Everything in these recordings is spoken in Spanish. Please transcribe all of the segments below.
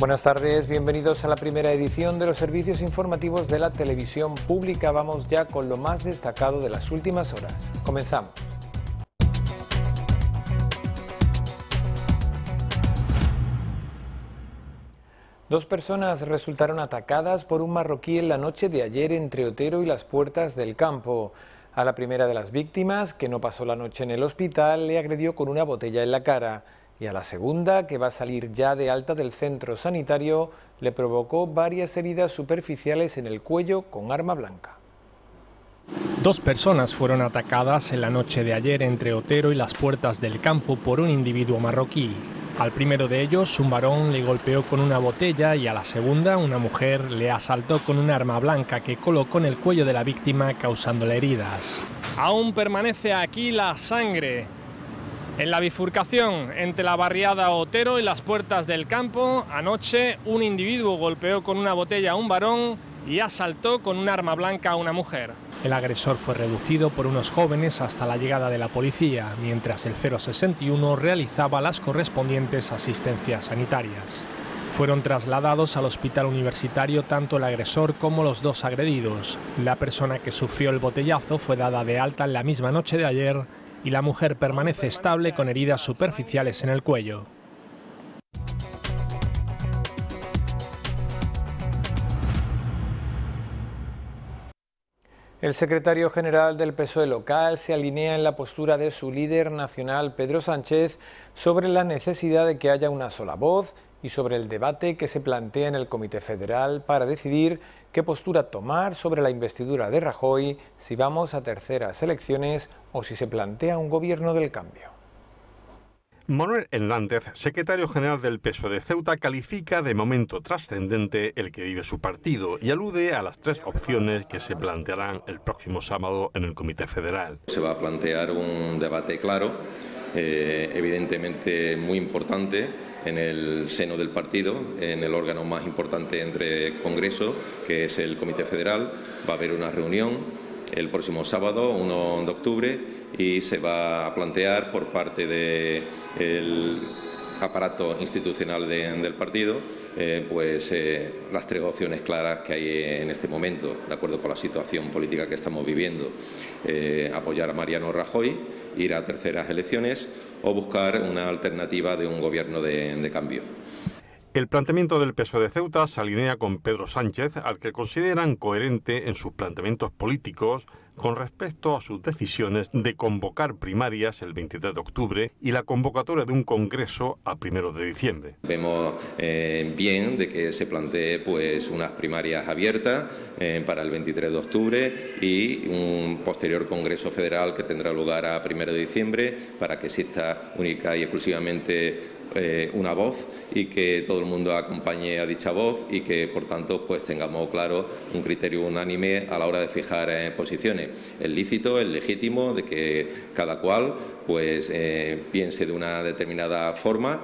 Buenas tardes, bienvenidos a la primera edición de los servicios informativos de la televisión pública. Vamos ya con lo más destacado de las últimas horas. Comenzamos. Dos personas resultaron atacadas por un marroquí en la noche de ayer entre Otero y las Puertas del Campo. A la primera de las víctimas, que no pasó la noche en el hospital, le agredió con una botella en la cara. Y a la segunda, que va a salir ya de alta del centro sanitario, le provocó varias heridas superficiales en el cuello con arma blanca. Dos personas fueron atacadas en la noche de ayer entre Otero y las Puertas del Campo por un individuo marroquí. Al primero de ellos, un varón le golpeó con una botella y a la segunda, una mujer le asaltó con un arma blanca que colocó en el cuello de la víctima causándole heridas. Aún permanece aquí la sangre. En la bifurcación entre la barriada Otero y las Puertas del Campo, anoche un individuo golpeó con una botella a un varón y asaltó con un arma blanca a una mujer. El agresor fue reducido por unos jóvenes hasta la llegada de la policía, mientras el 061 realizaba las correspondientes asistencias sanitarias. Fueron trasladados al hospital universitario tanto el agresor como los dos agredidos. La persona que sufrió el botellazo fue dada de alta en la misma noche de ayer y la mujer permanece estable con heridas superficiales en el cuello. El secretario general del PSOE local se alinea en la postura de su líder nacional, Pedro Sánchez, sobre la necesidad de que haya una sola voz y sobre el debate que se plantea en el Comité Federal para decidir qué postura tomar sobre la investidura de Rajoy, si vamos a terceras elecciones o si se plantea un gobierno del cambio. Manuel Hernández, secretario general del PSOE de Ceuta, califica de momento trascendente el que vive su partido y alude a las tres opciones que se plantearán el próximo sábado en el Comité Federal. Se va a plantear un debate claro, evidentemente muy importante, en el seno del partido, en el órgano más importante entre Congreso, que es el Comité Federal. Va a haber una reunión el próximo sábado, 1 de octubre, y se va a plantear por parte del aparato institucional del partido las tres opciones claras que hay en este momento, de acuerdo con la situación política que estamos viviendo. Apoyar a Mariano Rajoy, ir a terceras elecciones o buscar una alternativa de un gobierno de cambio. El planteamiento del PSOE de Ceuta se alinea con Pedro Sánchez, al que consideran coherente en sus planteamientos políticos con respecto a sus decisiones de convocar primarias el 23 de octubre y la convocatoria de un congreso a 1 de diciembre. Vemos bien de que se plantee unas primarias abiertas para el 23 de octubre y un posterior congreso federal que tendrá lugar a 1 de diciembre para que exista única y exclusivamente una voz y que todo el mundo acompañe a dicha voz y que por tanto tengamos claro un criterio unánime a la hora de fijar posiciones. Es lícito, es legítimo de que cada cual piense de una determinada forma.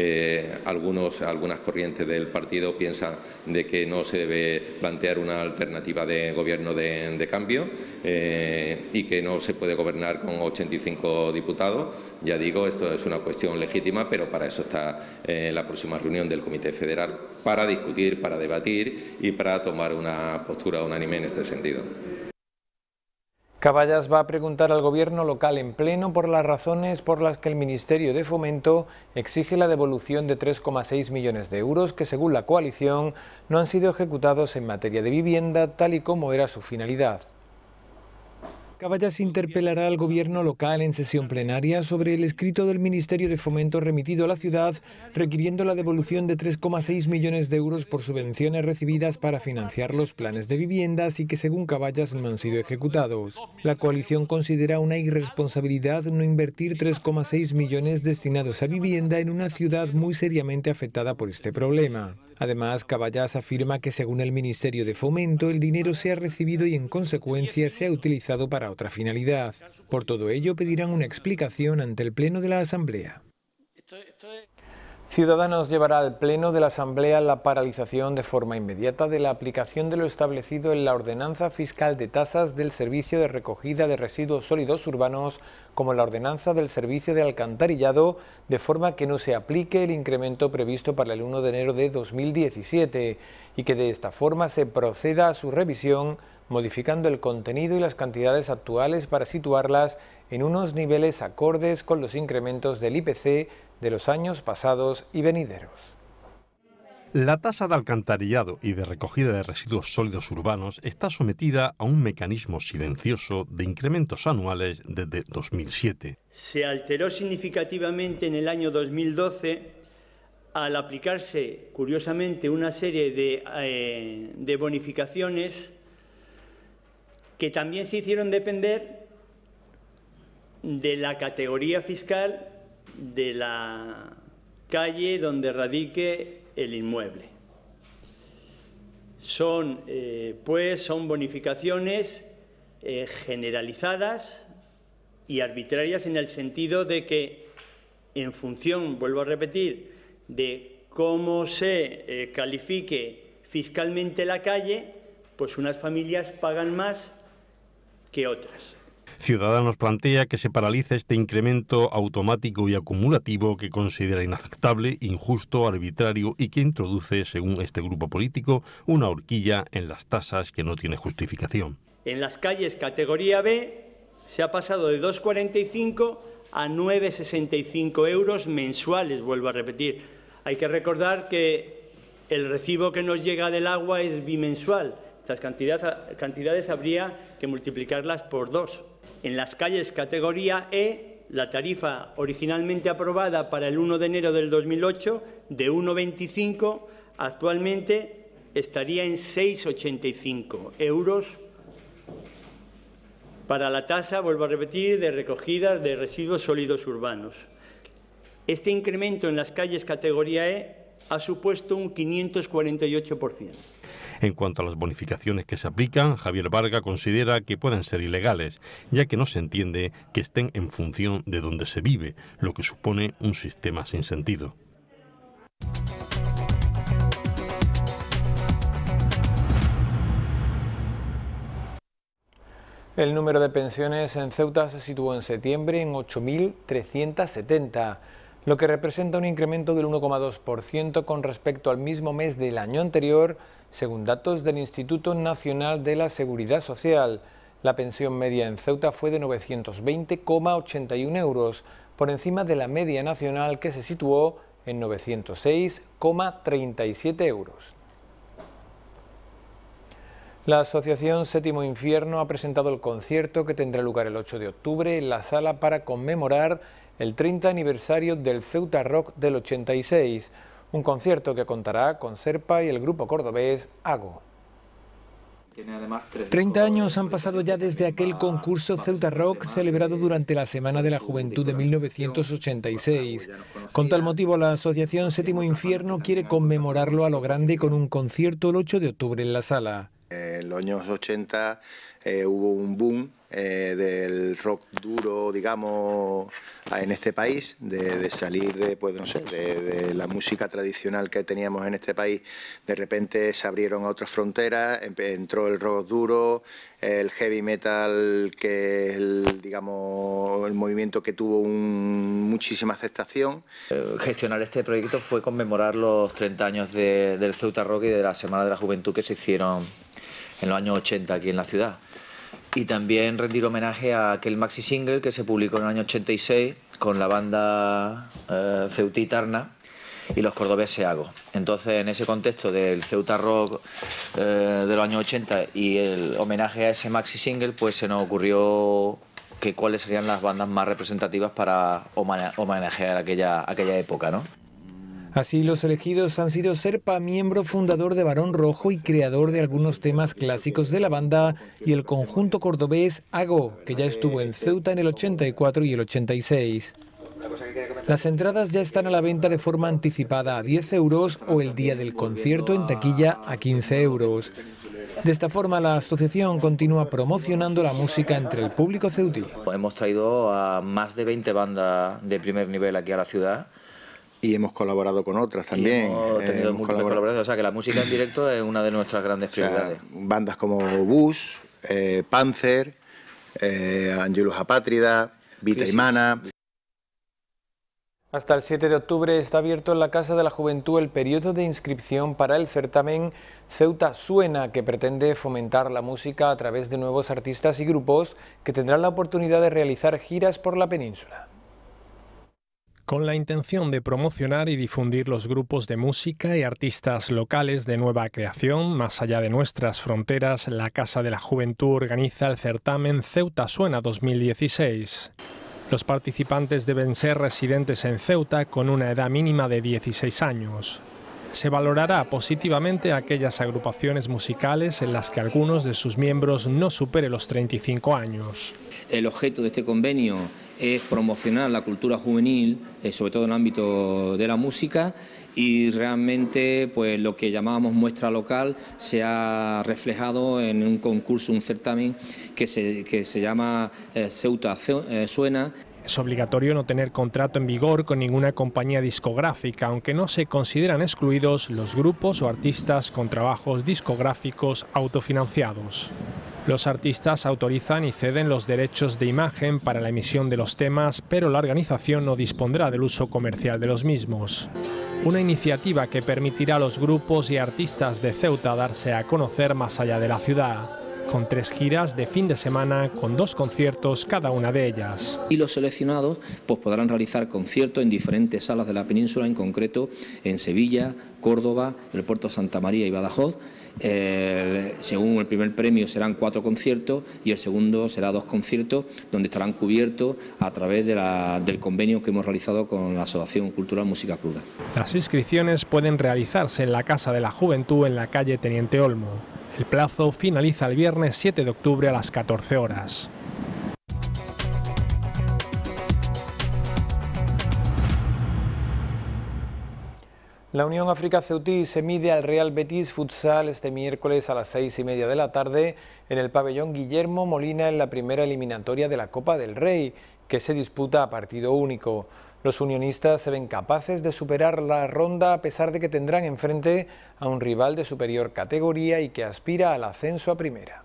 Algunas corrientes del partido piensan de que no se debe plantear una alternativa de gobierno de cambio y que no se puede gobernar con 85 diputados. Ya digo, esto es una cuestión legítima, pero para eso está la próxima reunión del Comité Federal, para discutir, para debatir y para tomar una postura unánime en este sentido. Caballas va a preguntar al gobierno local en pleno por las razones por las que el Ministerio de Fomento exige la devolución de 3,6 millones de euros que, según la coalición, no han sido ejecutados en materia de vivienda tal y como era su finalidad. Caballas interpelará al gobierno local en sesión plenaria sobre el escrito del Ministerio de Fomento remitido a la ciudad requiriendo la devolución de 3,6 millones de euros por subvenciones recibidas para financiar los planes de viviendas y que según Caballas no han sido ejecutados. La coalición considera una irresponsabilidad no invertir 3,6 millones destinados a vivienda en una ciudad muy seriamente afectada por este problema. Además, Caballas afirma que según el Ministerio de Fomento el dinero se ha recibido y en consecuencia se ha utilizado para otra finalidad. Por todo ello pedirán una explicación ante el Pleno de la Asamblea. Ciudadanos llevará al Pleno de la Asamblea la paralización de forma inmediata de la aplicación de lo establecido en la Ordenanza Fiscal de Tasas del Servicio de Recogida de Residuos Sólidos Urbanos, como en la Ordenanza del Servicio de Alcantarillado, de forma que no se aplique el incremento previsto para el 1 de enero de 2017 y que de esta forma se proceda a su revisión, modificando el contenido y las cantidades actuales para situarlas en unos niveles acordes con los incrementos del IPC de los años pasados y venideros. La tasa de alcantarillado y de recogida de residuos sólidos urbanos está sometida a un mecanismo silencioso de incrementos anuales desde 2007. Se alteró significativamente en el año 2012 al aplicarse, curiosamente, una serie de bonificaciones que también se hicieron depender de la categoría fiscal de la calle donde radique el inmueble. Son bonificaciones generalizadas y arbitrarias en el sentido de que, en función, vuelvo a repetir, de cómo se califique fiscalmente la calle, pues unas familias pagan más que otras. Ciudadanos plantea que se paralice este incremento automático y acumulativo que considera inaceptable, injusto, arbitrario y que introduce, según este grupo político, una horquilla en las tasas que no tiene justificación. En las calles categoría B se ha pasado de 2,45 a 9,65 euros mensuales, vuelvo a repetir. Hay que recordar que el recibo que nos llega del agua es bimensual. Estas cantidades habría que multiplicarlas por 2. En las calles categoría E, la tarifa originalmente aprobada para el 1 de enero del 2008, de 1,25, actualmente estaría en 6,85 euros para la tasa, vuelvo a repetir, de recogida de residuos sólidos urbanos. Este incremento en las calles categoría E ha supuesto un 548%. En cuanto a las bonificaciones que se aplican, Javier Varga considera que pueden ser ilegales, ya que no se entiende que estén en función de donde se vive, lo que supone un sistema sin sentido. El número de pensiones en Ceuta se situó en septiembre en 8.370, lo que representa un incremento del 1,2% con respecto al mismo mes del año anterior, según datos del Instituto Nacional de la Seguridad Social. La pensión media en Ceuta fue de 920,81 euros, por encima de la media nacional que se situó en 906,37 euros. La Asociación Séptimo Infierno ha presentado el concierto que tendrá lugar el 8 de octubre en la Sala para conmemorar el 30 aniversario del Ceuta Rock del 86, un concierto que contará con Serpa y el grupo cordobés Ago. 30 años han pasado ya desde aquel concurso Ceuta Rock celebrado durante la Semana de la Juventud de 1986. Con tal motivo, la Asociación Séptimo Infierno quiere conmemorarlo a lo grande con un concierto el 8 de octubre en la Sala. En los años 80 hubo un boom del rock duro, digamos, en este país, de salir de, pues no sé, de la música tradicional que teníamos en este país. De repente se abrieron otras fronteras, entró el rock duro, el heavy metal, que es digamos, el movimiento que tuvo muchísima aceptación. Gestionar este proyecto fue conmemorar los 30 años del Ceuta Rock y de la Semana de la Juventud que se hicieron en los años 80 aquí en la ciudad. Y también rendir homenaje a aquel maxi single que se publicó en el año 86 con la banda Ceutitarna y los cordobeses Ago. Entonces, en ese contexto del Ceuta Rock de los años 80 y el homenaje a ese maxi single, pues se nos ocurrió que cuáles serían las bandas más representativas para homenajear aquella época, ¿no? Así, los elegidos han sido Serpa, miembro fundador de Barón Rojo y creador de algunos temas clásicos de la banda, y el conjunto cordobés Ago, que ya estuvo en Ceuta en el 84 y el 86. Las entradas ya están a la venta de forma anticipada a 10 euros o el día del concierto en taquilla a 15 euros. De esta forma, la asociación continúa promocionando la música entre el público ceutí. Hemos traído a más de 20 bandas de primer nivel aquí a la ciudad, Y hemos colaborado con otras también. Hemos tenido múltiples colaboraciones, o sea que la música en directo es una de nuestras grandes prioridades. O sea, bandas como Bush, Panzer, Angelus Apátrida, Vita Imana. Hasta el 7 de octubre está abierto en la Casa de la Juventud el periodo de inscripción para el certamen Ceuta Suena, que pretende fomentar la música a través de nuevos artistas y grupos que tendrán la oportunidad de realizar giras por la península. Con la intención de promocionar y difundir los grupos de música y artistas locales de nueva creación, más allá de nuestras fronteras, la Casa de la Juventud organiza el certamen Ceuta Suena 2016. Los participantes deben ser residentes en Ceuta con una edad mínima de 16 años. Se valorará positivamente a aquellas agrupaciones musicales en las que algunos de sus miembros no superen los 35 años. El objeto de este convenio es promocionar la cultura juvenil, sobre todo en el ámbito de la música, y realmente pues lo que llamábamos muestra local se ha reflejado en un concurso, un certamen que se llama Ceuta Suena. Es obligatorio no tener contrato en vigor con ninguna compañía discográfica, aunque no se consideran excluidos los grupos o artistas con trabajos discográficos autofinanciados. Los artistas autorizan y ceden los derechos de imagen para la emisión de los temas, pero la organización no dispondrá del uso comercial de los mismos. Una iniciativa que permitirá a los grupos y artistas de Ceuta darse a conocer más allá de la ciudad, con 3 giras de fin de semana con 2 conciertos cada una de ellas. Y los seleccionados pues podrán realizar conciertos en diferentes salas de la península, en concreto en Sevilla, Córdoba, el puerto de Santa María y Badajoz. Según el primer premio serán 4 conciertos y el segundo será 2 conciertos, donde estarán cubiertos a través del convenio que hemos realizado con la Asociación Cultural Música Cruda. Las inscripciones pueden realizarse en la Casa de la Juventud en la calle Teniente Olmo. El plazo finaliza el viernes 7 de octubre a las 14 horas. La Unión África Ceutí se mide al Real Betis Futsal este miércoles a las 6:30 de la tarde en el pabellón Guillermo Molina en la primera eliminatoria de la Copa del Rey, que se disputa a partido único. Los unionistas se ven capaces de superar la ronda a pesar de que tendrán enfrente a un rival de superior categoría y que aspira al ascenso a primera.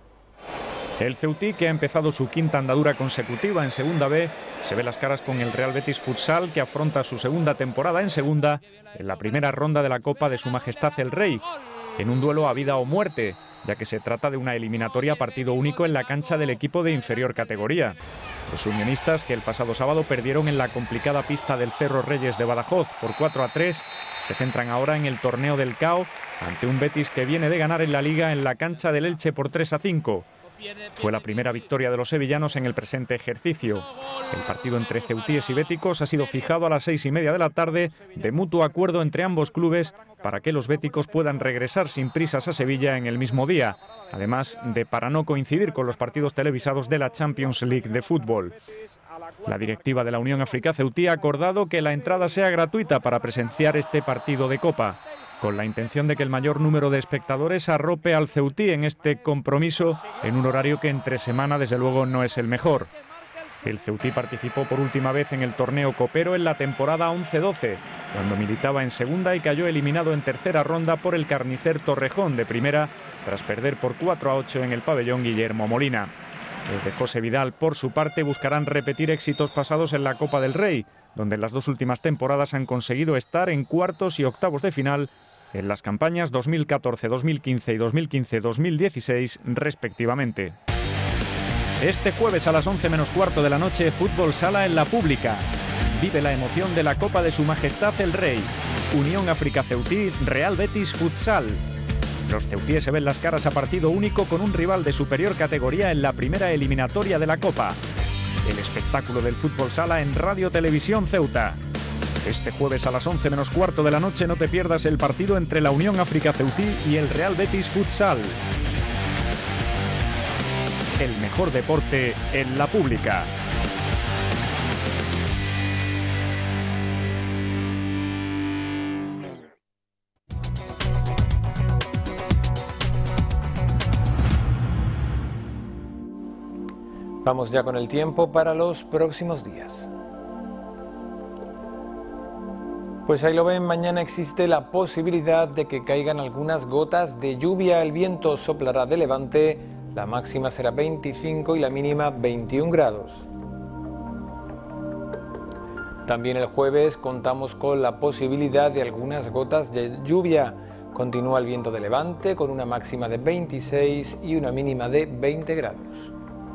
El Ceutí, que ha empezado su 5ª andadura consecutiva en Segunda B, se ve las caras con el Real Betis Futsal, que afronta su segunda temporada en Segunda, en la primera ronda de la Copa de Su Majestad el Rey, en un duelo a vida o muerte, ya que se trata de una eliminatoria a partido único en la cancha del equipo de inferior categoría. Los unionistas, que el pasado sábado perdieron en la complicada pista del Cerro Reyes de Badajoz por 4-3, se centran ahora en el torneo del CAO ante un Betis que viene de ganar en la Liga en la cancha del Elche por 3-5. Fue la primera victoria de los sevillanos en el presente ejercicio. El partido entre ceutíes y béticos ha sido fijado a las 6:30 de la tarde, de mutuo acuerdo entre ambos clubes, para que los béticos puedan regresar sin prisas a Sevilla en el mismo día, además de para no coincidir con los partidos televisados de la Champions League de fútbol. La directiva de la Unión África Ceutí ha acordado que la entrada sea gratuita para presenciar este partido de Copa, con la intención de que el mayor número de espectadores arrope al Ceutí en este compromiso en un horario que entre semana desde luego no es el mejor. El Ceutí participó por última vez en el torneo copero en la temporada 11-12, cuando militaba en segunda y cayó eliminado en tercera ronda por el Carnicer Torrejón de primera, tras perder por 4-8 en el pabellón Guillermo Molina. Los de José Vidal, por su parte, buscarán repetir éxitos pasados en la Copa del Rey, donde en las 2 últimas temporadas han conseguido estar en cuartos y octavos de final en las campañas 2014-2015 y 2015-2016 respectivamente. Este jueves a las 11:15 de la noche, fútbol sala en la Pública. Vive la emoción de la Copa de Su Majestad el Rey. Unión África Ceutí, Real Betis Futsal. Los ceutíes se ven las caras a partido único con un rival de superior categoría en la primera eliminatoria de la Copa. El espectáculo del fútbol sala en Radio Televisión Ceuta. Este jueves a las 11:15 de la noche no te pierdas el partido entre la Unión África Ceutí y el Real Betis Futsal. El mejor deporte en la Pública. Vamos ya con el tiempo para los próximos días. Pues ahí lo ven, mañana existe la posibilidad de que caigan algunas gotas de lluvia. El viento soplará de levante, la máxima será 25 y la mínima 21 grados. También el jueves contamos con la posibilidad de algunas gotas de lluvia. Continúa el viento de levante con una máxima de 26 y una mínima de 20 grados.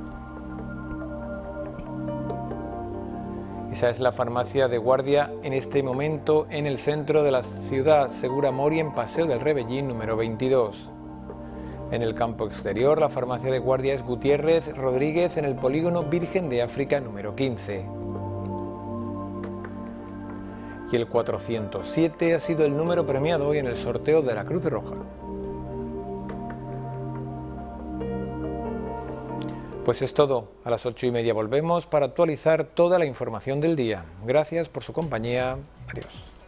Esa es la farmacia de guardia en este momento en el centro de la ciudad, Segura Mori, en Paseo del Rebellín número 22. En el campo exterior, la farmacia de guardia es Gutiérrez Rodríguez en el polígono Virgen de África número 15. Y el 407 ha sido el número premiado hoy en el sorteo de la Cruz Roja. Pues es todo, a las 8:30 volvemos para actualizar toda la información del día. Gracias por su compañía, adiós.